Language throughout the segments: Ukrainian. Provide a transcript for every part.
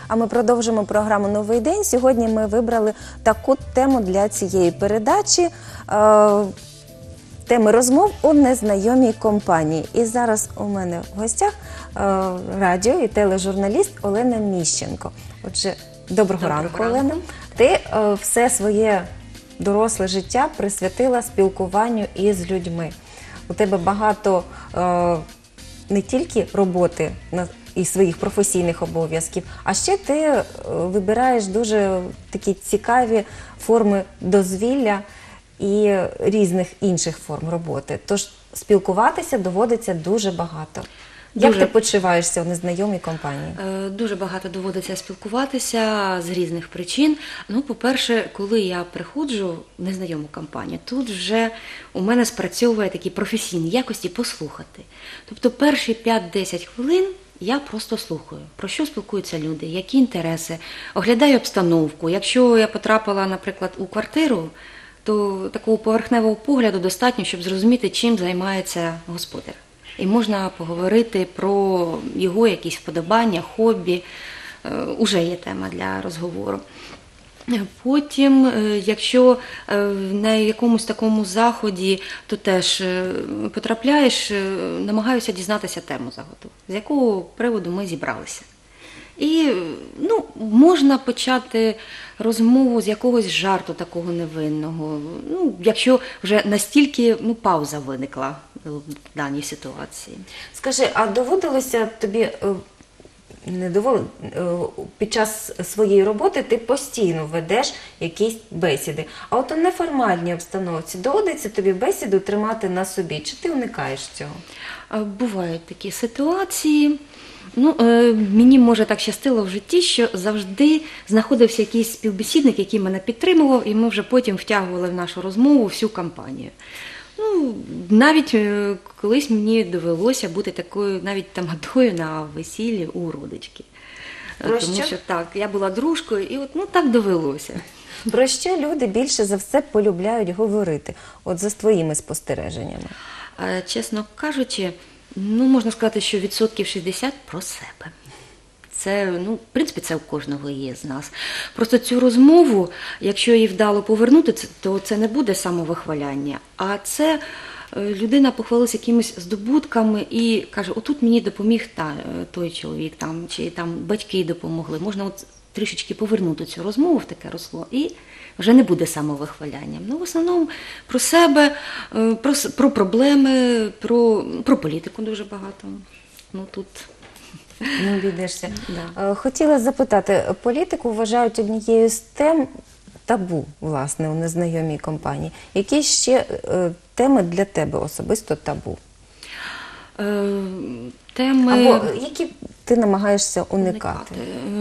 А ми продовжимо програму «Новий день». Сьогодні ми вибрали таку тему для цієї передачі. Теми розмов у незнайомій компанії. І зараз у мене в гостях радіо- і тележурналіст Олена Міщенко. Отже, доброго ранку, Олена. Ти все своє доросле життя присвятила спілкуванню із людьми. У тебе багато не тільки роботи і своїх професійних обов'язків, а ще ти вибираєш дуже такі цікаві форми дозвілля і різних інших форм роботи. Тож спілкуватися доводиться дуже багато. Як ти почуваєшся у незнайомій компанії? Дуже багато доводиться спілкуватися з різних причин. Ну, по-перше, коли я приходжу в незнайому компанію, тут вже у мене спрацьовує такі професійні якості послухати. Тобто перші 5-10 хвилин я просто слухаю, про що спілкуються люди, які інтереси, оглядаю обстановку. Якщо я потрапила, наприклад, у квартиру, то такого поверхневого погляду достатньо, щоб зрозуміти, чим займається господар. І можна поговорити про його якісь вподобання, хобі, уже є тема для розговору. Потім, якщо на якомусь такому заході, то теж потрапляєш, намагаюся дізнатися тему заходу, з якого приводу ми зібралися. І можна почати розмову з якогось жарту такого невинного, якщо вже настільки пауза виникла в даній ситуації. Скажи, а доводилося тобі, під час своєї роботи ти постійно ведеш якісь бесіди, а от у неформальній обстановці доводиться тобі бесіду тримати на собі, чи ти уникаєш цього? Бувають такі ситуації. Мені, може, так щастило в житті, що завжди знаходився якийсь співбесідник, який мене підтримував, і ми вже потім втягували в нашу розмову всю компанію. Навіть колись мені довелося бути такою навіть тамадою на весіллі у родички. Тому що так, я була дружкою, і так довелося. Про що люди більше за все полюбляють говорити, от за твоїми спостереженнями? Чесно кажучи, можна сказати, що 60% про себе. Це, в принципі, це у кожного є з нас. Просто цю розмову, якщо її вдало повернути, то це не буде самовихваляння, а це людина похвалилася якимись здобутками і каже, отут мені допоміг той чоловік, чи батьки допомогли. Можна трішечки повернути цю розмову в таке русло, і вже не буде самовихвалянням. В основному про себе, про проблеми, про політику дуже багато. Тут... Не обійдешся. Да. Хотіла запитати, політику вважають однією з тем табу, власне, у незнайомій компанії. Які ще теми для тебе особисто табу? Теми... Або які ти намагаєшся уникати?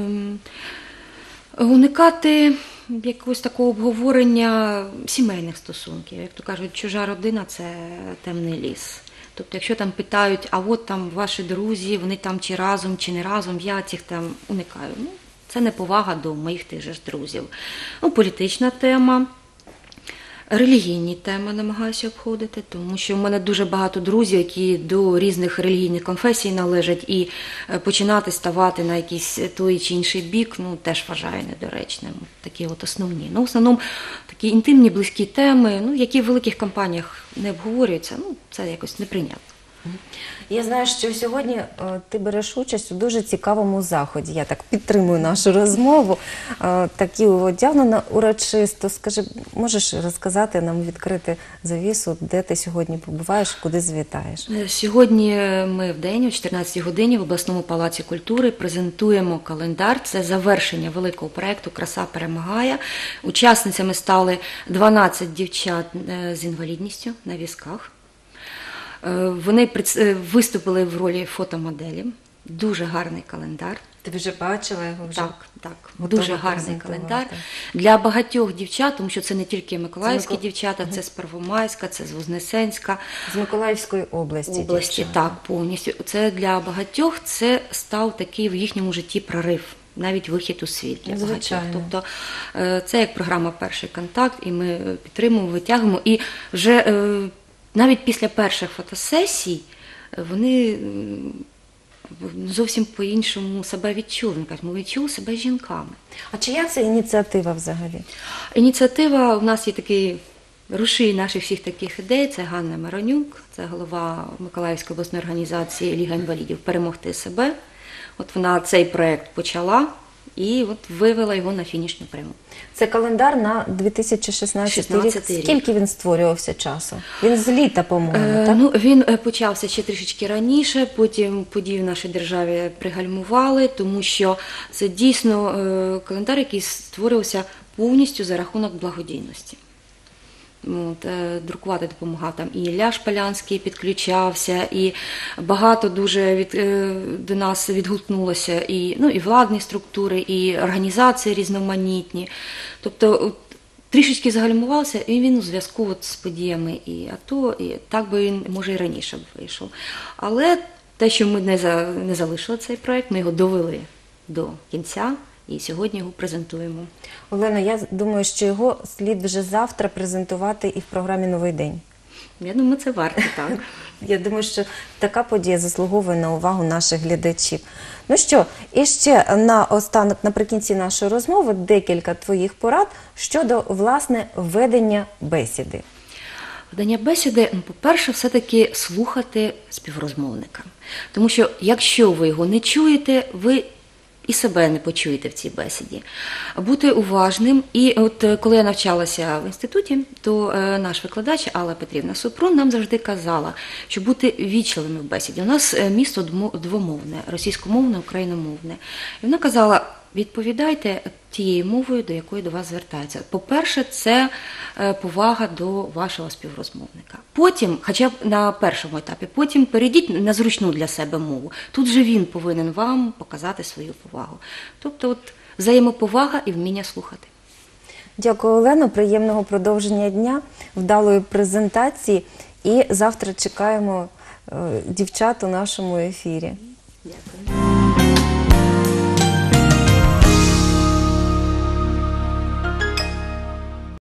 Уникати якогось такого обговорення сімейних стосунків. Як то кажуть, чужа родина – це темний ліс. Тобто, якщо там питають, а от там ваші друзі, вони там чи разом, чи не разом, я цих там уникаю. Це неповага до моїх тих же ж друзів. Політична тема, релігійні теми намагаюся обходити, тому що в мене дуже багато друзів, які до різних релігійних конфесій належать, і починати ставати на якийсь той чи інший бік, теж вважаю недоречним. Такі основні. В основному такі інтимні, близькі теми, які в великих компаніях не обговорюються, це якось неприйнятно. Я знаю, що сьогодні ти береш участь у дуже цікавому заході. Я так підтримую нашу розмову. Такі одягнена урочисто. Скажи, можеш розказати нам, відкрити завісу, де ти сьогодні побуваєш, куди завітаєш? Сьогодні ми в день о 14 годині в обласному палаці культури презентуємо календар. Це завершення великого проєкту «Краса перемагає». Учасницями стали 12 дівчат з інвалідністю на візках. Вони виступили в ролі фотомоделі. Дуже гарний календар. Ти вже бачила його? Так. Дуже гарний календар. Для багатьох дівчат, тому що це не тільки миколаївські дівчата, це з Первомайська, це з Вознесенська. З Миколаївської області. Так, повністю. Це для багатьох це став такий в їхньому житті прорив. Навіть вихід у світ для багатьох. Тобто це як програма «Перший контакт», і ми підтримуємо, витягуємо. І вже навіть після перших фотосесій вони зовсім по-іншому себе відчули. Він каже, ми відчули себе жінками. А чия це ініціатива взагалі? Ініціатива, у нас є такий рушій наших всіх таких ідей, це Ганна Миронюк, це голова Миколаївської обласної організації Ліга інвалідів «Перемогти себе». От вона цей проєкт почала і от вивела його на фінішну пряму. Це календар на 2016 рік. 16 рік. Скільки він створювався часу? Він з літа, по-моєму, так? Ну, він почався ще трішечки раніше, потім події в нашій державі пригальмували, тому що це дійсно календар, який створювався повністю за рахунок благодійності. От, друкувати допомагав там і Ілля Шпалянський підключався, і багато дуже до нас відгукнулося і владні структури, і організації різноманітні. Тобто от, трішечки загальмувався, і він у зв'язку от з подіями і АТО, і так би він, може, і раніше б вийшов. Але те, що ми не залишили цей проєкт, ми його довели до кінця. І сьогодні його презентуємо. Олено, я думаю, що його слід вже завтра презентувати і в програмі «Новий день». Я думаю, це варто, так. Я думаю, що така подія заслуговує на увагу наших глядачів. Ну що, і ще наостанок, наприкінці нашої розмови, декілька твоїх порад щодо, власне, ведення бесіди. Ведення бесіди, по-перше, все-таки слухати співрозмовника. Тому що, якщо ви його не чуєте, ви і себе не почуєте в цій бесіді. Бути уважним. І от коли я навчалася в інституті, то наш викладач Алла Петрівна Супрун нам завжди казала, що бути ввічливими в бесіді. У нас місто двомовне, російськомовне, україномовне. І вона казала, відповідайте тією мовою, до якої до вас звертаються. По-перше, це повага до вашого співрозмовника. Потім, хоча б на першому етапі, потім перейдіть на зручну для себе мову. Тут же він повинен вам показати свою повагу. Тобто от взаємоповага і вміння слухати. Дякую, Олено. Приємного продовження дня, вдалої презентації. І завтра чекаємо дівчат у нашому ефірі. Дякую.